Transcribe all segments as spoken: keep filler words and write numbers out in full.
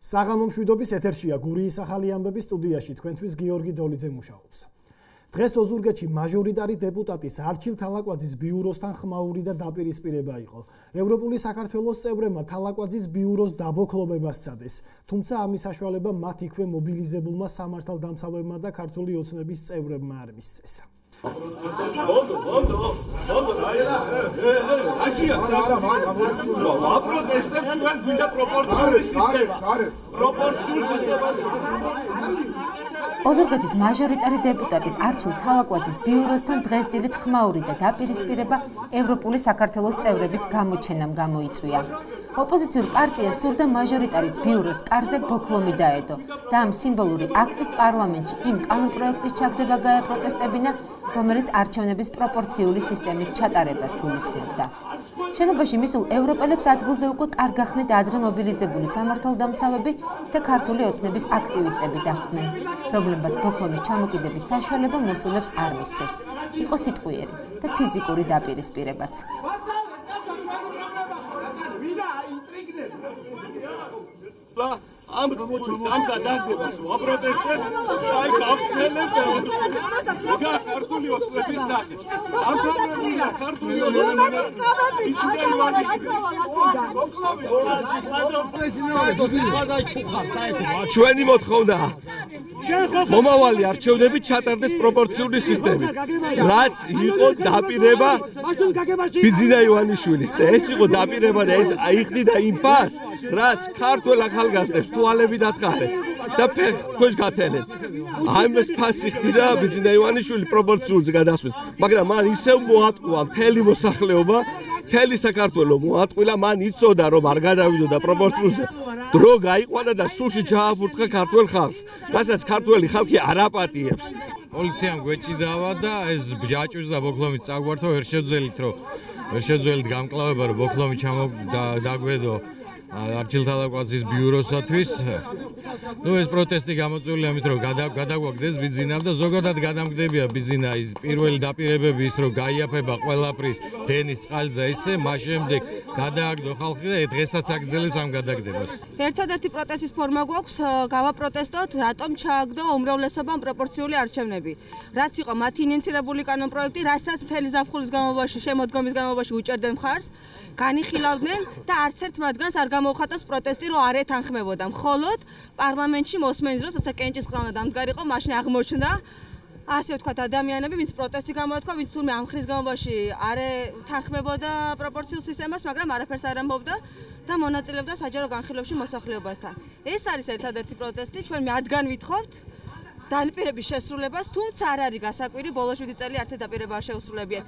საღამომშვიდობის ეთერშია გურიის ახალი ამბების სტუდიაში თქვენთვის გიორგი დოლიძე მუშაობს. დღეს ოზურგეთში მაჟორიტარი დეპუტატის არჩილ თალაკვაძის ბიუროსთან ხმაური და დაპირისპირება იყო. ევროპული საქართველოს წევრებმა თალაკვაძის ბიუროს დაბოქლობებას სცადეს, თუმცა ამის საშუალება მათ იქვე მობილიზებულმა სამართალდამცავებმა და ქართული ოცნების წევრებმა არ მისცეს. ოზურგეთის მაჟორიტარი დეპუტატის არჩილ თალაკვაძის ბიუროსთან დღეს დილით ხმაური და დაპირისპირება ევროპული საქართველოს წევრების გამოჩენამ გამოიწვია. ოპოზიციურ პარტიას სურდა მაჟორიტარის ბიუროს კარზე ბოქლომი დაედო და ამ სიმბოლური აქტით პარლამენტში იმ კანონპროექტის ჩაგდება გაეპროტესტებინა, რომელიც არჩევნების პროპორციული სისტემით ჩატარებას გულისხმობდა. შენობაში მისულ ევროპელებს ადგილზე უკვე კარგახნით ადრე მობილიზებული სამართალდამცავები და ქართული ოცნების აქტივისტები დახვდნენ. პრობლემაც ბოქლომის ჩამოკიდების საშუალება მოსულებს არ მისცეს. იყო სიტყვიერი და ფიზიკური დაპირისპირებაც. ამ ამ გადაგებას ვაპროტესტებ აი გამხელებ და ქართული ოცნების სახე ამ პრობლემია ქართული ოცნების ჩვენი მოთხოვნა მომავალი არჩევნები ჩატარდეს პროპორციული სისტემით, რაც იყო დაპირება ბიძინა ივანიშვილის და ეს იყო დაპირება და ეს აიხდიდა იმ ფას, რაც ქართველ ახალგაზრდებს თვალები დათხარეს და ფეხქვეშ გათელეს. ამას ფასი ხდიდა ბიძინა ივანიშვილი პროპორციულზე გადასვლით, მაგრამ მან ისევ მოატყუა მთელი მოსახლეობა, მთელი საქართველო მოატყვილა, მან იცოდა რომ არ გადავიდოდა პროპორციულზე. დრო გაიყვანა და სულში ჩააფურთხა ქართველ ხალხს, რასაც ქართველი ხალხი არ აპატიებს. პოლიციამ გვეჭიდავა და ეს ბჯაჭვის და ბოქლომით წაგვართო ვერ შეძველით რომ ვერ შეძველით გამკლავება რომ ბოქლომი ჩამოგდაგვედო არჩილ თალაკვაძის ბიუროსათვის. ნუ ეს პროტესტი გამოწვეულია ამით რომ გადაგვაგდეს ბიძინამ და ზოგადად გადამგდებია ბიძინა ის პირველი დაპირებები ის რომ გაიაფება ყველაფრის დენის წყალს და ისე მას შემდეგ გადააგდო ხალხი და დღესაც აგრძელებს ამ გადაგდებას. ერთადერთი პროტესტის ფორმა გვაქვს გავაპროტესტოთ რატომ ჩააგდო უმრავლესობამ პროპორციული არჩევნები. რაც იყო მათი ინიციირებული კანონპროექტი, რასაც მთელი ზაფხულის განმავლობაში შემოდგომის განმავლობაში უჭერდნენ მხარს, განიხილავდნენ და არც ერთ მათგანს არ გამოუხატოს პროტესტი რომ არ ეთანხმებოდა. მხოლოდ პარლამენტში მოსმენის დროს როცა კენჭისყროვნა დამდგარიყო, მაშინ აღმოჩნდა ასე ვთქვათ ადამიანები, ვინც პროტესტი გამოთქვა, ვინც თურმე ამ ხნის განმავლობაში არ ეთანხმებოდა პროპორციულ სისტემას, მაგრამ არაფერს არ ამბობდა და მონაწილეობდა საჯარო განხილვებში მოსახლეობასთან. ეს არის ერთადერთი პროტესტი, ჩვენ მათგან ვითხოვთ დაპირების შესრულებას, თუმცა არ არის გასაკვირი, ბოლო შვიდი წელი არც ერთ დაპირება არ შეუსრულებია.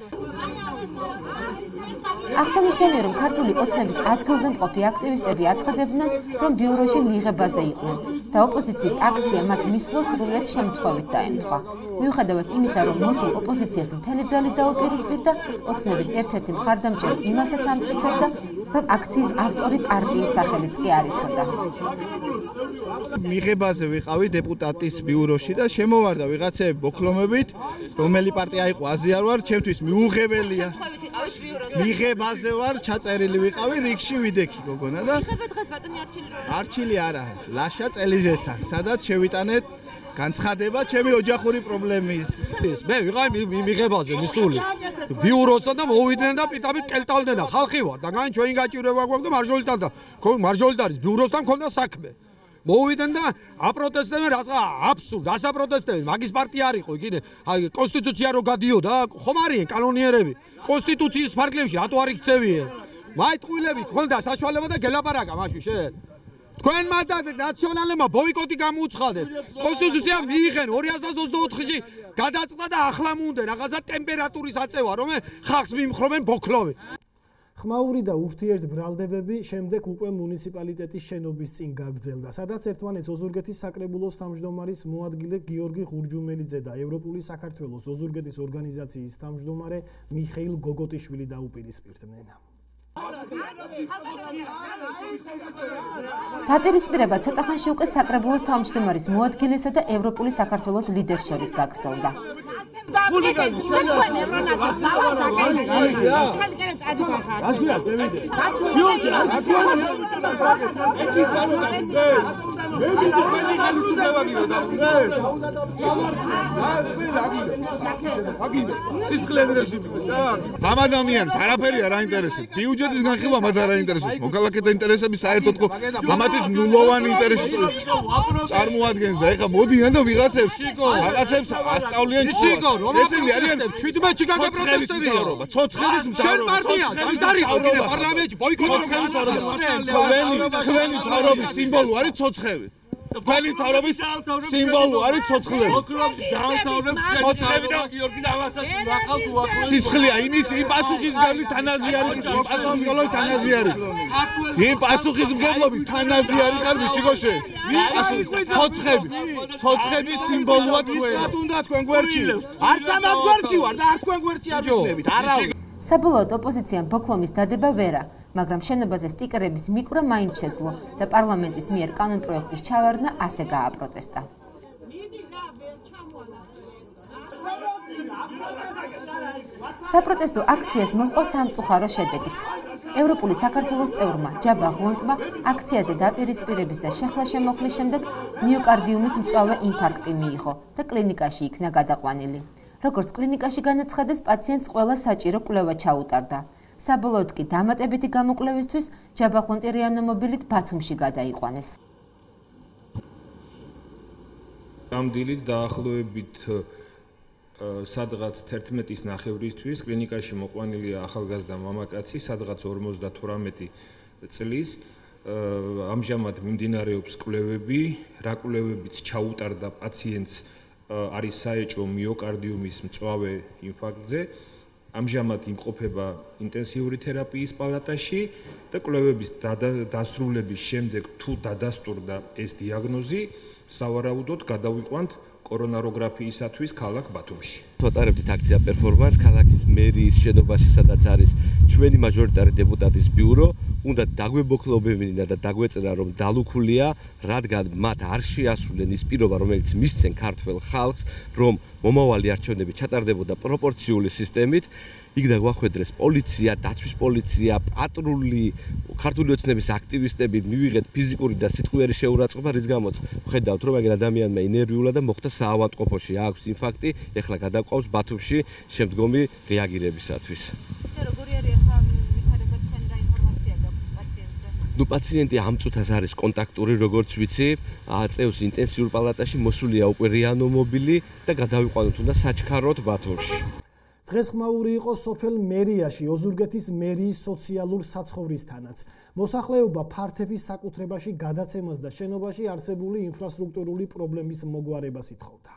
აღსანიშნავია, რომ ქართული ოცნების ადგილზე მყოფი აქტივისტები აცხადებდნენ, რომ ბიუროში მიღებაზე იყვნენ და ოპოზიციის აქცია მათ მისვლას სრულიად შემთხვევით დაემთხვა. მიუხედავად იმისა, რომ მოსულ ოპოზიციას მთელი ძალით დაუპირისპირდა, ოცნების ერთ-ერთი მხარდამჭერი იმასაც ამტკიცებდა, რომ აქციის ავტორი პარტიის სახელიც კი არ იცოდა. მიღებაზე ვიყავი დეპუტატის ბიუროში და შემოვარდა ვიღაცები ბოქლომებით, რომელი პარტია იყო აზრი არ ვარ, ჩემთვის მიუღებელია. მიღებაზე ვარ, ჩაწერილი ვიყავი, რიგში ვიდექი გოგონა და მიღება დღეს ბატონი არჩილი რო არჩილი არა, ლაშა წელიზესთან, სადაც შევიტანეთ განცხადება ჩემი ოჯახური პრობლემის. მე ვიყავი მიღებაზე მისული ბიუროსთან და მოვიდნენ და პიტამით კელტალდნენ და ხალხი ვარ და გან ჩვენი გაჭირვება გვაქვს და მარჟოლიტან და მარჟოლიტარის ბიუროსთან მქონდა საქმე. მოვიდნენ და აპროტესტებენ რაღაცა აბსურდ, ასაპროტესტებენ, მაგის პარტია არ იყო, კიდე აი კონსტიტუცია რო გადიოდა, ხომ არიან კანონიერები. კონსტიტუციის ფარგლებში რატო არ იქცევიან? მაიტყვილები ქონდა საშუალება და გელაპარაკა მაშინ შენ. თქვენმა და ნაციონალებმა ბოიკოტი გამოუცხადეთ. კონსტიტუცია მიიღენ ორი ათას ოცდაოთხში გადაწყდა და ახლა მუნდა რაღაცა ტემპერატურის აწევა, რომ ხალხს მიმხრობენ ბოქლოვი. ხმაური და ურთიერთ ბრალდებები შემდეგ უკვე მუნიციპალიტეტის შენობის წინ გაგრძელდა, სადაც ერთმანეთს ოზურგეთის საკრებულოს თავმჯდომარის მოადგილე გიორგი ღურჯუმელიძე და ევროპული საქართველოს ოზურგეთის ორგანიზაციის თავმჯდომარე მიხეილ გოგოტიშვილი დაუპირისპირდნენ. დაპირისპირება ცოტა ხანში უკვე საკრებულოს თავმჯდომარის მოადგილესა და ევროპული საქართველოს ლიდერს შორის გაგრძელდა. ხულიგანი შეგან ევრონაცის დავა დაგეინა ხალი კერე წადი ხარ გასგვია წევიდე გასგვია ეკი გარო დაგზე მე ვიძახი ხელისუფლება გინდა და აგინდა სისხლები რეჟიმი და ამ ადამიანს არაფერი არ აინტერესებს ბიუჯეტის განხილვა მათ არ აინტერესებს მოქალაქეთა ინტერესები საერთოდ ხო ამათის ნულოვანი ინტერესი წარმოადგენს და ეხლა მოდიან და ვიღაცებს რაღაცებს ასწავლიან ესენი არიან ჩვიდმეტში გაგაპროტესტებია ცოცხლის მთავრობა შენ პარტია დაიხო პარლამენტში ბოიკოტი თქვენი მთავრობის სიმბოლო არის ცოცხლები თქვენი მთავრობის სიმბოლო არის ცოცხლები ცოცხლები და გიორგი დავასაც ვახავთ უახლოეს სისხლია იმის იმ პასუხისმგებლის თანაზე არის პასუხისმგებლობის თანაზე არის იმ პასუხისმგებლობის თანაზე არის კარგი ჩიკოშე ცოცხლები ცოცხლების სიმბოლოა თქვენ რა უნდა თქვენ გვერდში არც ამათ გვერდში ვარ და არ თქვენ გვერდში არ ვიქნებით არა საბოლოოდ ოპოზიციამ ბოკლომის დადება ვერა, მაგრამ შენობაზე სტიკერების მიკვრა მაინც შეძლო და პარლამენტის მიერ კანონპროექტის ჩავარდნა ასე გააპროტესტა. საპროტესტო აქციას მოჰყვა სამწუხარო შედეგიც. ევროპული საქართველოს წევრმა ჯაბა ღლონტმა აქციაზე დაპირისპირების და შეხლა-შემოხლის შემდეგ მიოკარდიუმის მწვავე ინფარქტი მიიღო და კლინიკაში იქნა გადაყვანილი. როგორც კლინიკაში განაცხადეს, პაციენტს ყველა საჭირო კვლევა ჩაუტარდა. საბოლოოდ კი დამატებითი გამოკვლევისთვის ჯაბაღლონტი რეანიმობილით ბათუმში გადაიყვანეს. ამ დილით დაახლოებით სადღაც თერთმეტის ნახევრისთვის კლინიკაში მოყვანილია ახალგაზრდა მამაკაცი, სადღაც ორმოცდათვრამეტი წლის. ამჟამად მიმდინარეობს კვლევები, რა კვლევებიც ჩაუტარდა პაციენტს არის საეჭვო მიოკარდიუმის მწვავე ინფარქტზე. ამჟამად იმყოფება ინტენსიური თერაპიის პალატაში და კვლევების დასრულების შემდეგ თუ დადასტურდა ეს დიაგნოზი, სავარაუდოდ გადავიყვანთ კორონაროგრაფიისათვის ქალაქ ბათუმში. ვატარებდით აქცია პერფორმანს ქალაქის მერიის შენობაში, სადაც არის ჩვენი მაჟორიტარი დეპუტატის ბიურო. უნდა დაგვებოქლობებინა და დაგვეწერა, რომ დალუქულია, რადგან მათ არ შეასრულენ ის პირობა, რომელიც მისცენ ქართველ ხალხს, რომ მომავალი არჩევნები ჩატარდებოდა პროპორციული სისტემით. იქ დაგვახვედრეს პოლიცია, დაცვის პოლიცია, პატრული, ქართული ოცნების აქტივისტები, მივიღეთ ფიზიკური და სიტყვიერი შეურაცხყოფა, რის გამოც ვხედავთ, რომ აგერ ადამიანმა ინერვიულა და მოხდა საავადმყოფოში აქვს ინფარქტი, ეხლა გადაყვავს ბათუმში შემდგომი რეაგირებისათვის. როგორი არის ახლა ვითარება თქვენ რა ინფორმაცია გაქვთ პაციენტზე? ნუ პაციენტი ამ წუთას არის კონტაქტური, როგორც ვიცი, აწევს ინტენსიურ პალატაში, მოსულია უკვე რეანიმობილი და გადავიყვანოთ უნდა საჩქაროდ ბათუმში. დღეს ხმაური იყო სოფელ მერიაში, ოზურგეთის მერიის სოციალურ საცხოვრისთანაც. მოსახლეობა ფართების საკუთრებაში გადაცემას და შენობაში არსებული ინფრასტრუქტურული პრობლემის მოგვარებას ითხოვდა.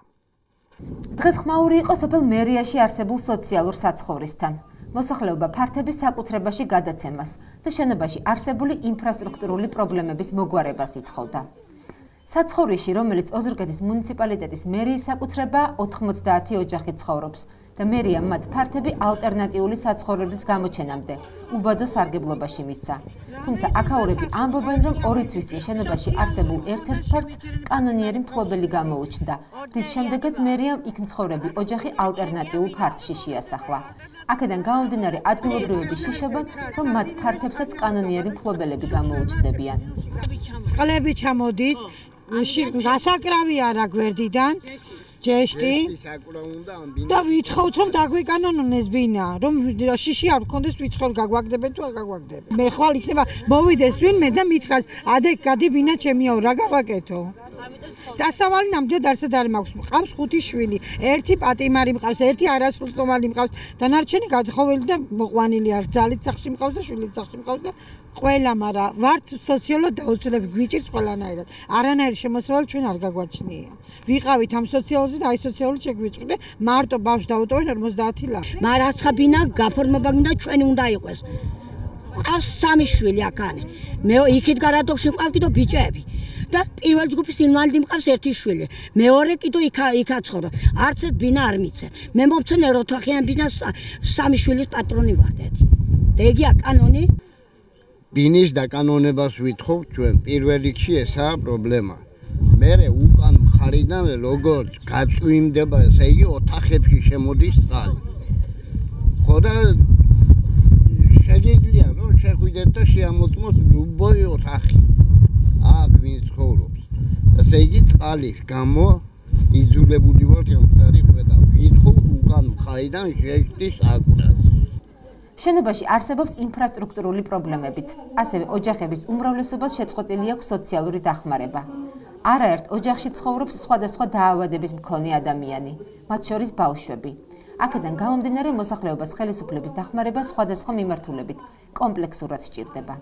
დღეს ხმაური იყო სოფელ მერიაში არსებულ სოციალურ საცხოვრისთან. მოსახლეობა ფართების საკუთრებაში გადაცემას და შენობაში არსებული ინფრასტრუქტურული პრობლემების მოგვარებას ითხოვდა. საცხოვრისში, რომელიც ოზურგეთის მუნიციპალიტეტის მერიის საკუთრებაა, ოთხმოცდაათი ოჯახი ცხოვრობს და მერია მათ ფართები ალტერნატიული საცხოვრებლის გამოჩენამდე უბადო სარგებლობაში მისცა. თუმცა აქაურები ამბობენ, რომ ორი თვის წინ შენობაში არსებულ ერთ-ერთ ფართს კანონიერი მფლობელი გამოუჩნდა, რის შემდეგაც მერიამ იქ მცხოვრები ოჯახი ალტერნატიულ ფართში შეასახლა. აქედან გამომდინარე ადგილობრივები შიშობენ, რომ მათ ფართებსაც კანონიერი მფლობელები გამოუჩნდებიან. წყლები ჩამოდის, გასაკრავი არა გვერდიდან, ჯეშტი და ვითხოვთ, რომ დაგვეკანონონეს ბინა, რომ შიში არ გქონდეს ვიცხოვ გაგვაგდებენ თუ არ გაგვაგდებენ. მე ხვალ იქნება მოვიდეს ვინმე და მითხრას, ადე გადი ბინა ჩემიაო, რა გავაკეთო? წასავალი ნამდვილად არსად არ მაქვს. მყავს ხუთი შვილი, ერთი პატიმარი მყავს, ერთი არასრულწლოვანი მყავს, დანარჩენი გადახოვილი და მოყვანილი არ ძალით სახში მყავს და შვილით სახში მყავს და ყველა, მაგრამ ვართ სოციალურად დაუცველები, გვიჭირს ყველანაირად. არანაირი შემოსავალი ჩვენ არ გაგვაჩნია. ვიყავით ამ სოციალზე და აი სოციალურად შეგვიწყდე, მარტო ბავშვს დაუტოვენ ორმოცდაათი ლარი. მაგრამ რაცხაბინა გაფორმება გინდა ჩვენი უნდა იყოს. ყავს სამი შვილი აქანე. მე იქით გარადოქში მყავს კიდო ბიჭები. და პირველ ჯგუფის ინვალიდი მყავს ერთი შვილი. მეორე კიდო იქა იქა ცხოვრობ. არც ერთ ბინა არ მიცემ. მე მომცენე როთვახიან ბინას სამი შვილის პატრონი ვარ დედი. და ეგია კანონი? ბინის დაკანონებას ვითხოვთ ჩვენ. პირველ რიგში ესაა პრობლემა. მერე უკან მხარიდან როგორ გაწვიმდება, ესე იგი ოთახებში შემოდის წყალი. ხო და შეგიძლია რომ შეხვიდეთ და შეამოწმოთ ლუბოი ოთახი. აქ ვინ ცხოვრობს. ესე იგი წყალის გამო იძულებული ვართ მყარი ხვედა. ვითხო უკან მხარიდან შეჭდის აკვდას. შენობაში არსებობს ინფრასტრუქტურული პრობლემებიც. ასევე ოჯახების უმრავლესობას შეწყვეტილი აქვს სოციალური დახმარება. არაერთ ოჯახში ცხოვრობს სხვადასხვა დაავადების მქონე ადამიანი, მათ შორის ბავშვები. აქედან გამომდინარე მოსახლეობას ხელისუფლების დახმარება სხვადასხვა მიმართულებით კომპლექსურად სჭირდება.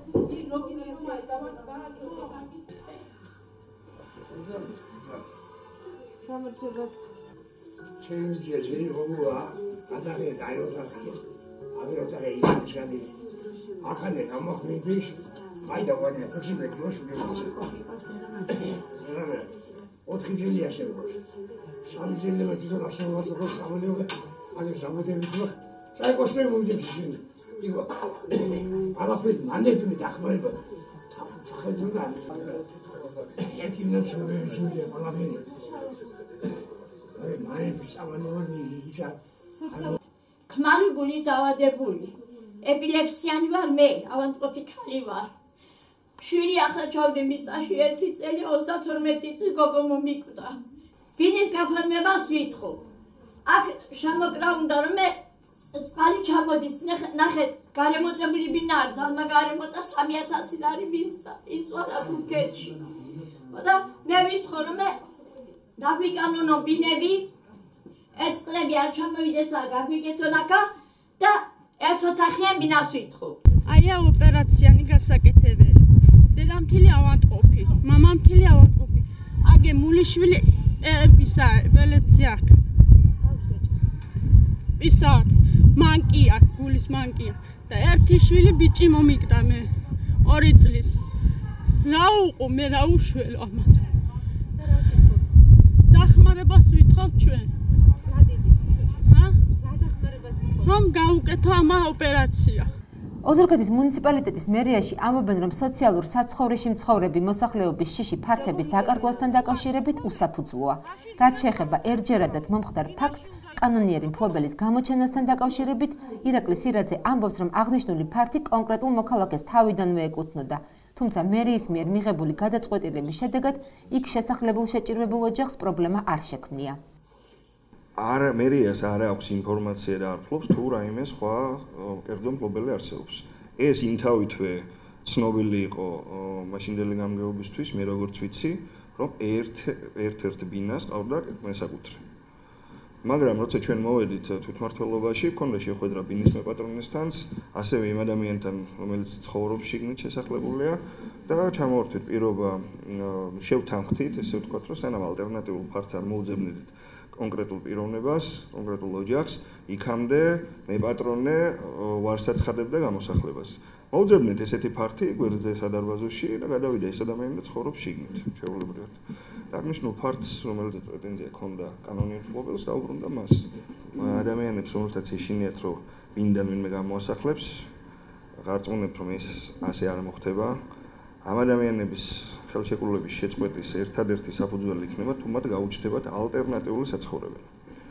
აქამდე გამოხმების მაიდა ვარნა ექვსი დროშული ოთხი ძილი არსებობს სამი ძილი მე თვითონ არსებობს სამალეობა აგერ სამოდების ხო საერთოდ მომდებს იგო არაფერი მანდები მე დახმარება სახედროდა ერთი მინუტი შევიდე ყველაფერი აი მაინც სამალეობა ისა ქმარი გული დავადებული ეპილეფსიანი ვარ მე ავანტყოფი ქალი ვარ შვილი ახლა ჩავდი მიწაში ერთი წელი ოცდათორმეტი წლის გოგო მომიკვდა ვინის გაფორმებას ვითხოვ აქ შემოკრა უნდა რომ მე წყალი ჩამოდის ნახეთ გარემონტებული ბინა არის ძალმა გარემონტა სამი ათასი ლარი მისცა იწვალა თურქეთში და მე ვითხოვ რომ მე დაგვიკანონო ბინები ეწყლები არ ჩამოვიდეს არ გაგვიკეთონ აქა და ერთ ოთახიან ბინას ვითხოვ აია ოპერაციანი გასაკეთებელი დედა მთელი ავანტყოფი მამა მთელი ავანტყოფი აგე მულიშვილი ისა ველეცია ისა მანკია გულის მანკია და ერთი შვილი ბიჭი მომიკდა მე ორი წლის რა უყო მე რა უშველო ამას დახმარებას ვითხოვ ჩვენ რომ გაუკეთო ამ ოპერაცია. ოზურგეთის მუნიციპალიტეტის მერიაში ამბობენ, რომ სოციალურ საცხოვრისში მცხოვრები მოსახლეობის შიში ფართების დაკარგვასთან დაკავშირებით უსაფუძვლოა. რაც შეეხება ერთჯერადად მომხდარ ფაქტს, კანონიერი მფლობელის გამოჩენასთან დაკავშირებით ირაკლი სირაძე ამბობს, რომ აღნიშნული ფართი კონკრეტულ მოქალაქეს თავიდანვე ეკუთვნოდა. თუმცა მერიის მიერ მიღებული გადაწყვეტილების შედეგად იქ შესახლებულ შეჭირვებულ ოჯახს პრობლემა არ შექმნია. არ მერიას არ აქვს ინფორმაცია და არ ფლობს თუ რაიმე სხვა კერძო მფლობელი არსებობს. ეს იმთავითვე ცნობილი იყო მაშინდელი გამგეობისთვის, მე როგორც ვიცი, რომ ერთ ერთ-ერთ ბინას ყავდა მესაკუთრე. მაგრამ როცა ჩვენ მოვედით თვითმმართველობაში, ქონდა შეხვედრა ბინის მეპატრონესთანაც, ასევე იმ ადამიანთან, რომელიც ცხოვრობს შიგნით შესახლებულია და ჩამოვართვით პირობა შევთანხმდით, ესე ვთქვათ, რომ სანამ ალტერნატიულ ფართს არ მოუძებნით კონკრეტულ პიროვნებას, კონკრეტულ ოჯახს, იქამდე მეპატრონე ვარსაცხადებდა გამოსახლებას. მოუძებნით ესეთი ფართი გვერდზე სადარბაზოში და გადავიდა ეს ადამიანი და ცხოვრობს შიგნით, შეუულებრივად. აღნიშნულ ფართს, რომელიც პრეტენზია ჰქონდა კანონიერ მფლობელს, დაუბრუნდა მას. ადამიანებს, რომელთაც ეშინიათ, რომ ვინდან ვინმე გამოასახლებს, გარწმუნებთ, რომ ეს ასე არ მოხდება. ამ ადამიანების ხელშეკრულების შეწყვეტის ერთადერთი საფუძველი იქნება, თუ მათ გაუჩნდებათ ალტერნატიული საცხოვრებელი.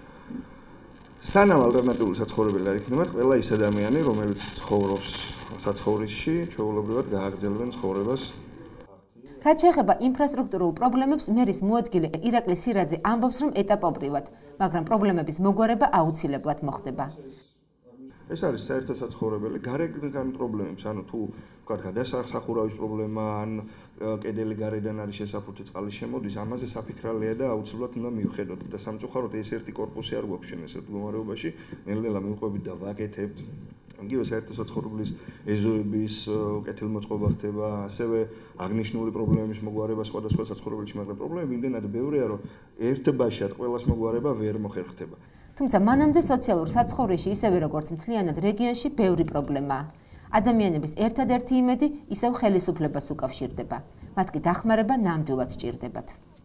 სანამ ალტერნატიული საცხოვრებელი არ იქნებათ, ყველა ის ადამიანი, რომელიც ცხოვრობს საცხოვრისში, ჩვეულებრივად გააგრძელებენ ცხოვრებას. რაც შეეხება ინფრასტრუქტურულ პრობლემებს, მერის მოადგილე ირაკლი სირაძე ამბობს, რომ ეტაპობრივად, მაგრამ პრობლემების მოგვარება აუცილებლად მოხდება. ეს არის საერთო საცხოვრებელი გარეგან პრობლემებს, ანუ თუ ვთქვათ, გადასახურავის პრობლემა, ან კედელი გარედან არის შესაფუთი წყალი შემოდის, ამაზე საფიქრალია და აუცილებლად უნდა მივხედოთ და სამწუხაროდ ეს ერთი კორპუსი არ გვაქვს შენ ესეთ მდგომარეობაში, ნელ-ნელა მივყვებით და ვაკეთებთ. იგივე საერთო საცხოვრებლის ეზოების კეთილმოწყობა ხდება, ასევე აღნიშნული პრობლემების მოგვარება სხვადასხვა საცხოვრებელში, მაგრამ პრობლემები იმდენად ბევრია, რომ ერთბაშად ყველას მოგვარება ვერ მოხერხდება. თუმცა მანამდე სოციალურ საცხოვრისში, ისევე როგორც მთლიანად რეგიონში, ბევრი პრობლემაა. ადამიანების ერთადერთი იმედი ისევ ხელისუფლებას უკავშირდება. მათ კი დახმარება ნამდვილად სჭირდებათ.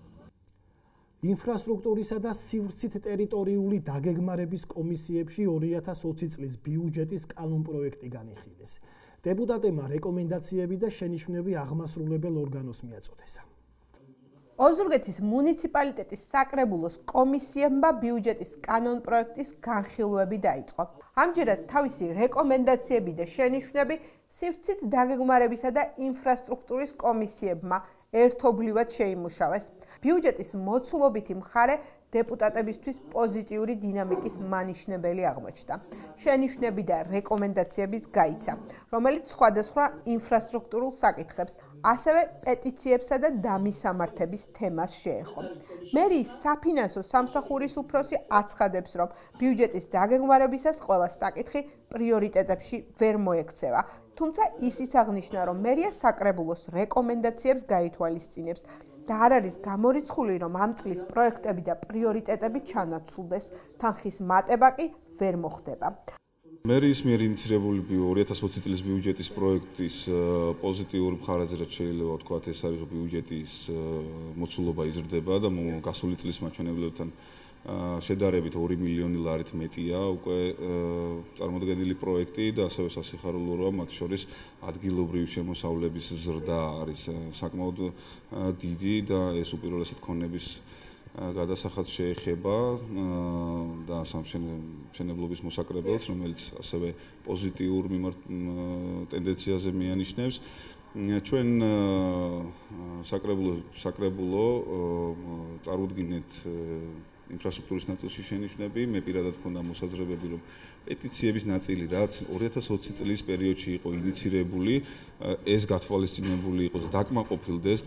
ინფრასტრუქტურისა და სივრცით ტერიტორიული დაგეგმარების კომისიებში ორი ათას ოცი წლის ბიუჯეტის კანონპროექტი განიხილეს. დეპუტატებმა რეკომენდაციები და შენიშვნები აღმასრულებელ ორგანოს მიაწოდესა. ოზურგეთის მუნიციპალიტეტის საკრებულოს კომისიებმა ბიუჯეტის კანონ პროექტის განხილვები დაიწყო. ამჯერად თავისი რეკომენდაციები და შენიშვნები სივრცით დაგეგმარებისა და ინფრასტრუქტურის კომისიებმა ერთობლივად შეიმუშავეს. ბიუჯეტის მოცულობითი მხარე დეპუტატებისთვის პოზიტიური დინამიკის მანიშნებელი აღმოჩნდა. შენიშვნები და რეკომენდაციების გაიცა, რომელიც სხვადასხვა ინფრასტრუქტურულ საკითხებს, ასევე პეტიციებსა და დამისამართების თემას შეეხო. მერიის საფინანსო სამსახურის უფროსი აცხადებს, რომ ბიუჯეტის დაგეგმარებისას ყველა საკითხი პრიორიტეტებში ვერ მოექცევა. თუმცა ისიც აღნიშნა, რომ მერია საკრებულოს რეკომენდაციებს გაითვალისწინებს და არ არის გამორიცხული, რომ ამ წლის პროექტები და პრიორიტეტები ჩანაცვლდეს, თანხის მატება კი ვერ მოხდება. მერიის მიერ ინიცირებული ორი ათას ოცი წლის ბიუჯეტის პროექტის პოზიტიური მხარეზე რაც შეიძლება ვთქვათ, ეს არის, რომ ბიუჯეტის მოცულობა იზრდება და გასული წლის მაჩვენებლებთან შედარებით ორი მილიონი ლარით მეტია უკვე წარმოდგენილი პროექტი და ასევე სასიხარულოა მათ შორის ადგილობრივი შემოსავლების ზრდა არის საკმაოდ დიდი და ეს უპირველესად ქონების გადასახადს შეეხება და სამშენებლობის მოსაკრებელს, რომელიც ასევე პოზიტიურ ტენდენციაზე მიანიშნებს. ჩვენ საკრებულო საკრებულო წარუდგინეთ ინფრასტრუქტურის ნაწილში შენიშვნები, მე პირადად მქონდა მოსაზრებები, რომ პეტიციების ნაწილი, რაც ორი ათას ოცი წლის პერიოდში იყო ინიცირებული, ეს გათვალისწინებული იყოს, დაკმაყოფილდეს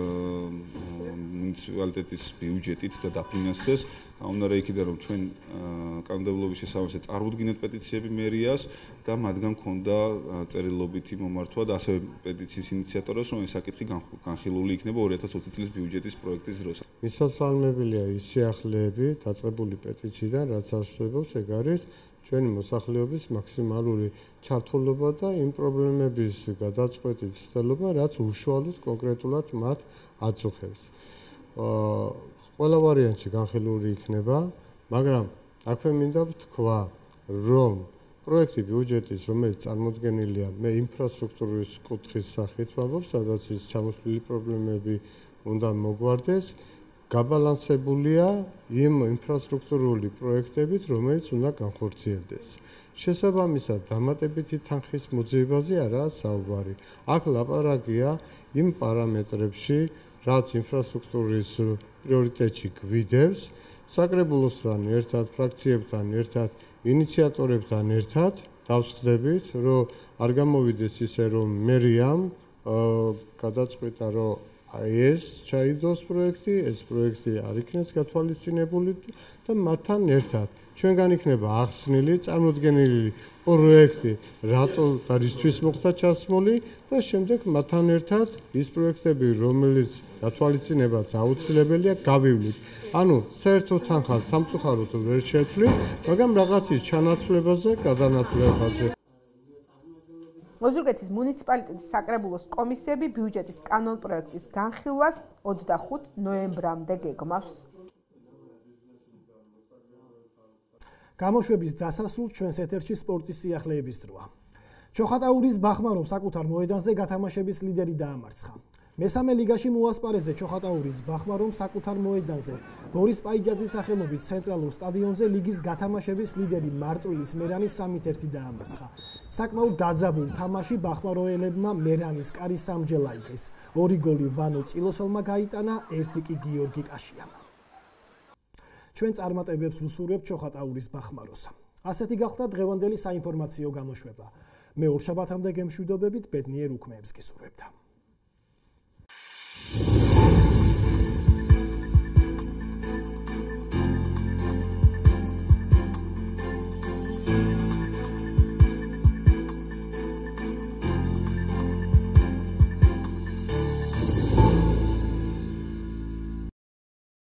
მუნიციპალიტეტის ბიუჯეტით და დაფინანსდეს. გამომდინარე იქიდან, რომ ჩვენ კანონმდებლობის შესაბამისად წარუდგინეთ პეტიციები მერიას და მათგან მქონდა წერილობითი მომართვა და ასევე პეტიციის ინიციატორებს, რომ ეს საკითხი განხილული იქნება ორი ათას ოცი წლის ბიუჯეტის პროექტის დროს. მისასალმებელია ის სიახლეები დაწყებული პეტიციიდან, რაც არსებობს, ეგ არის ჩვენი მოსახლეობის მაქსიმალური ჩართულობა და იმ პრობლემების გადაწყვეტის ცდილობა, რაც უშუალოდ კონკრეტულად მათ აწუხებს. ყველა ვარიანტში განხილული იქნება, მაგრამ აქვე მინდა ვთქვა, რომ პროექტი ბიუჯეტის, რომელიც წარმოდგენილია მე ინფრასტრუქტურის კუთხის სახით ვამბობ, სადაც ის ჩამოსვლილი პრობლემები უნდა მოგვარდეს, გაბალანსებულია იმ ინფრასტრუქტურული პროექტებით, რომელიც უნდა განხორციელდეს. შესაბამისად, დამატებითი თანხის მოძიებაზე არაა საუბარი. აქ ლაპარაკია იმ პარამეტრებში, რაც ინფრასტრუქტურის პრიორიტეტში გვიდევს, საკრებულოსთან ერთად, ფრაქციებთან ერთად, ინიციატორებთან ერთად დავსხდებით, რომ არ გამოვიდეს ისე, რომ მერიამ გადაწყვეტა, რომ ეს ჩაიდოს პროექტი, ეს პროექტი არ იქნეს გათვალისწინებული და მათთან ერთად ჩვენგან იქნება ახსნილი, წარმოდგენილი პროექტი, რატო და რისთვის მოხდა ჩასმული და შემდეგ მათთან ერთად ის პროექტები, რომელიც გათვალისწინებაც აუცილებელია, გავივლით. ანუ საერთო თანხას სამწუხაროდ ვერ შეცვლით, მაგრამ რაღაცის ჩანაცვლებაზე, გადანაცვლებაზე. ოზურგეთის მუნიციპალიტეტის საკრებულოს კომისიები ბიუჯეტის კანონ პროექტის განხილვას ოცდახუთ ნოემბრამდე გეგმავს. გამოშვების დასასრულს ჩვენს ეთერში სპორტის სიახლეების დროა. ჩოხატაურის ბახმარომ საკუთარ მოედანზე გათამაშების ლიდერი დაამარცხა. მესამე ლიგაში მოასპარეზე ჩოხატაურის ბახმარომ საკუთარ მოედანზე ბორის პაიჯაძის სახელობის ცენტრალურ სტადიონზე ლიგის გათამაშების ლიდერი მარტვილის მერანის სამით ერთი დაამარცხა. საკმაოდ დაძაბულ თამაში ბახმაროელებმა მერანის კარი სამჯერ აიღეს. ორი გოლი ვანო წილოსელმა გაიტანა, ერთი კი გიორგი კაშიამ. ჩვენ წარმატებებს ვუსურვებთ ჩოხატაურის ბახმაროს. ასეთი გახდა დღევანდელი საინფორმაციო გამოშვება. მე ორ შაბათამდე გემშვიდობებით, ბედნიერ უქმეებს გისურვებდა.